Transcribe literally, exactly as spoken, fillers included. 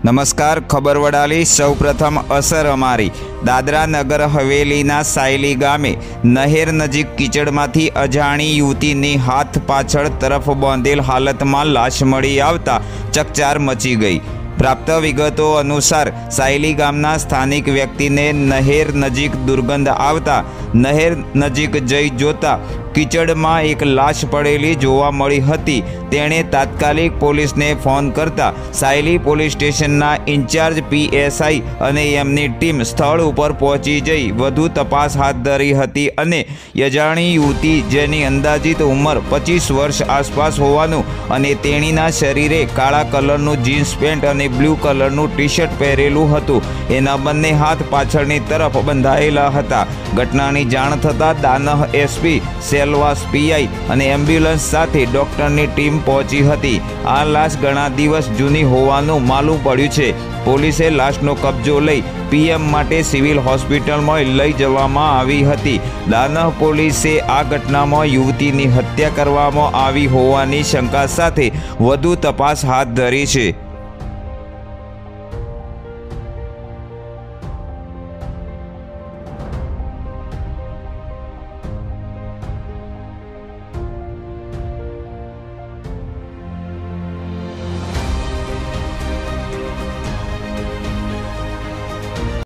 नमस्कार। खबर वडाली सौ प्रथम असर अमारी। दादरा नगर हवेलीना सायली गामे नहेर नजीक कीचड़मांथी अजाणी युवतीनी हाथ पाछळ तरफ बांधेल हालतमां लाश मळी आवता चकचार मची गई। प्राप्त विगतो अनुसार सायली गामना स्थानिक व्यक्ति ने नहेर नजीक दुर्गंध आवता नहेर नजीक जई जोता कीचड़ में एक लाश पड़ेली जोवा मळी हती। तेणे तात्कालिक पुलिस ने फोन करता Sayli police station incharge PSI अने एमनी टीम स्थल पर पहोंची जई वधु तपास हाथ धरी हती अने यजाणी युवती जेनी अंदाजित उमर पच्चीस वर्ष आसपास होवानुं अने तेणीना शरीरे काळा कलरनुं जीन्स पेंट अने ब्लू कलरनुं टी शर्ट पहेरेलुं हतुं। एना बंने हाथ पाछळनी तरफ बंधायेला हता। घटनानी जाण थता दानह एसपी सेलवास पीआई अने एम्ब्युलन्स साथे डॉक्टरनी टीम पहोंची हती। आ लाश घणा दिवस जूनी होवानुं मालूम पड्युं छे। पोलीसे लाशनो कब्जो लई पीएम माटे सिविल होस्पिટલમાં લઈ જવામાં આવી હતી। દાનહ પોલીસે આ ઘટનામાં યુવતીની હત્યા કરવામાં આવી હોવાની શંકા સાથે વધુ તપાસ હાથ ધરી છે।